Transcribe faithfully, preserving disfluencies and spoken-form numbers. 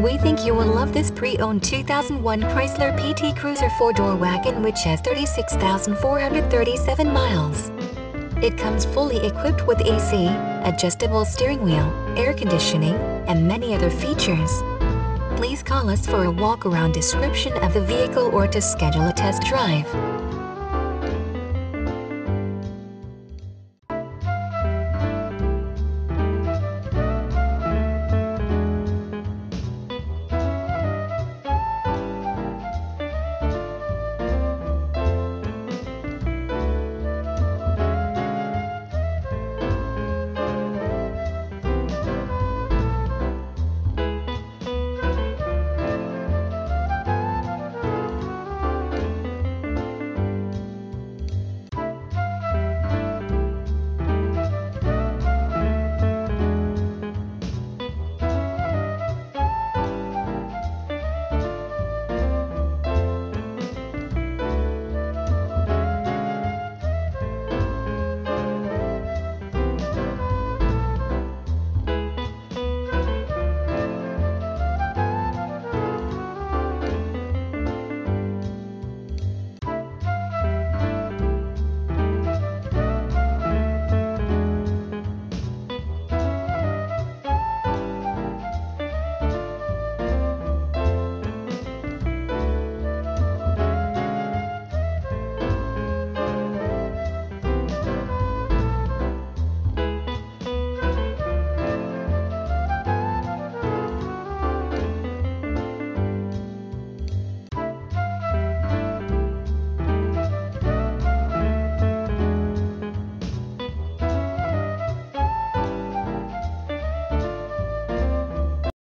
We think you will love this pre-owned two thousand one Chrysler P T Cruiser four-door wagon, which has thirty-six thousand four hundred thirty-seven miles. It comes fully equipped with A C, adjustable steering wheel, air conditioning, and many other features. Please call us for a walk-around description of the vehicle or to schedule a test drive.